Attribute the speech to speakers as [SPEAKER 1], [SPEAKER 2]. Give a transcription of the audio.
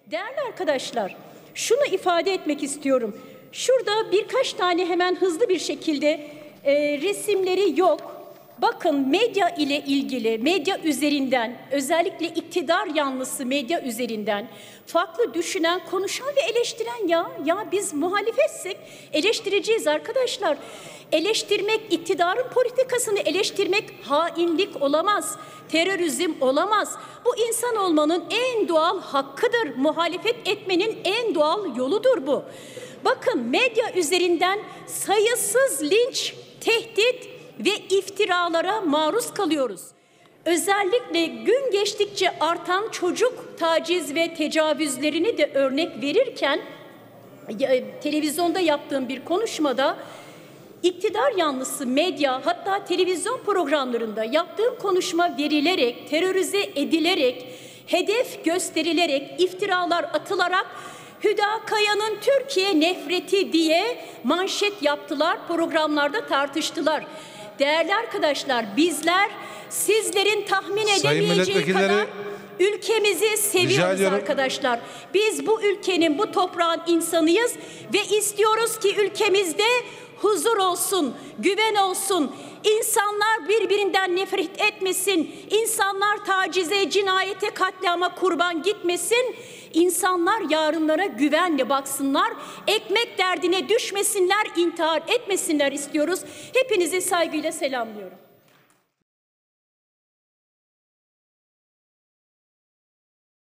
[SPEAKER 1] Değerli arkadaşlar, şunu ifade etmek istiyorum. Şurada birkaç tane hemen hızlı bir şekilde resimleri yok. Bakın medya ile ilgili, medya üzerinden, özellikle iktidar yanlısı medya üzerinden farklı düşünen, konuşan ve eleştiren ya biz muhalefetsek eleştireceğiz arkadaşlar. Eleştirmek, iktidarın politikasını eleştirmek hainlik olamaz, terörizm olamaz. Bu insan olmanın en doğal hakkıdır. Muhalefet etmenin en doğal yoludur bu. Bakın medya üzerinden sayısız linç, tehdit ve iftiralara maruz kalıyoruz. Özellikle gün geçtikçe artan çocuk taciz ve tecavüzlerini de örnek verirken televizyonda yaptığım bir konuşmada iktidar yanlısı medya, hatta televizyon programlarında yaptığım konuşma verilerek, terörize edilerek, hedef gösterilerek, iftiralar atılarak Hüda Kaya'nın Türkiye nefreti diye manşet yaptılar, programlarda tartıştılar. Değerli arkadaşlar, bizler sizlerin tahmin edemeyeceği kadar ülkemizi seviyoruz arkadaşlar. Biz bu ülkenin, bu toprağın insanıyız ve istiyoruz ki ülkemizde huzur olsun, güven olsun, insanlar birbirinden nefret etmesin, insanlar tacize, cinayete, katliama kurban gitmesin, insanlar yarınlara güvenle baksınlar, ekmek derdine düşmesinler, intihar etmesinler istiyoruz. Hepinizi saygıyla selamlıyorum.